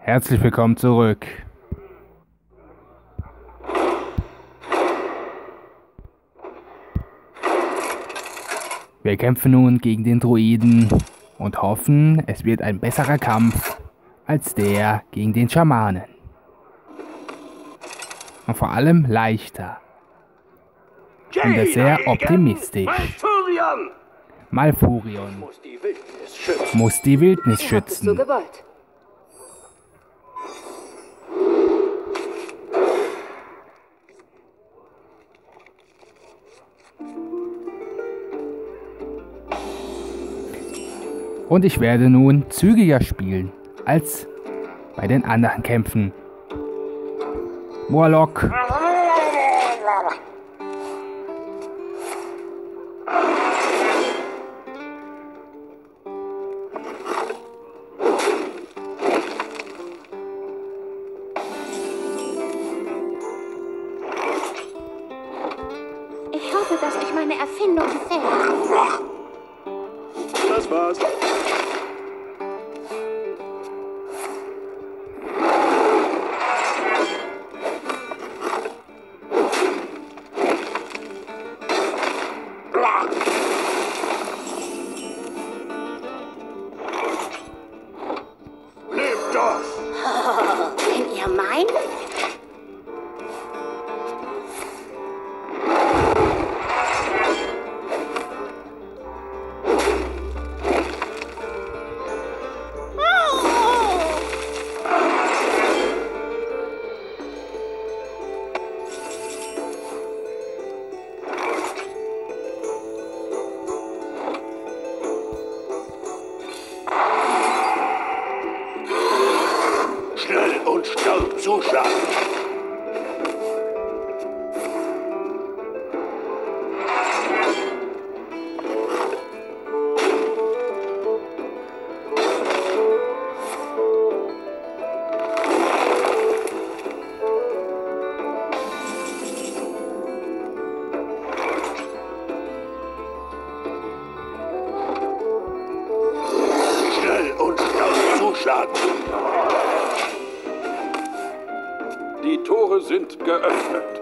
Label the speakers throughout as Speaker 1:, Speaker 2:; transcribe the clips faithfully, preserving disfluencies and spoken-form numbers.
Speaker 1: Herzlich willkommen zurück. Wir kämpfen nun gegen den Druiden und hoffen, es wird ein besserer Kampf als der gegen den Schamanen. Und vor allem leichter. Ich bin da sehr optimistisch.
Speaker 2: Malfurion
Speaker 1: Malfurion
Speaker 2: muss die Wildnis schützen.
Speaker 1: muss die Wildnis
Speaker 3: Ihr habt es so
Speaker 1: schützen.
Speaker 3: gewollt.
Speaker 1: Und ich werde nun zügiger spielen als bei den anderen Kämpfen. Warlock.
Speaker 3: Ich hoffe, dass euch meine Erfindung gefällt.
Speaker 2: Das war's. Lebt doch!
Speaker 3: Wenn ihr meint?
Speaker 2: Schnell und stark zuschlagen. Schnell und stark zuschlagen.
Speaker 4: Die Tore sind geöffnet.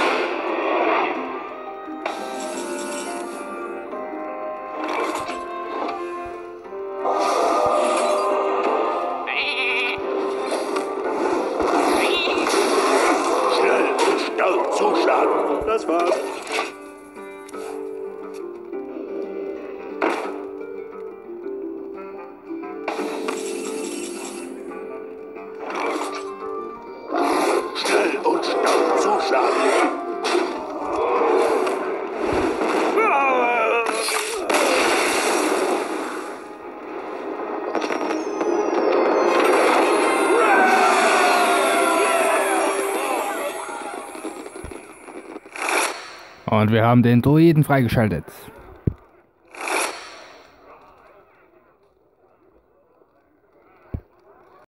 Speaker 2: Schnell und stark zuschlagen. Das war's. Schnell und stark zuschlagen.
Speaker 1: Und wir haben den Druiden freigeschaltet.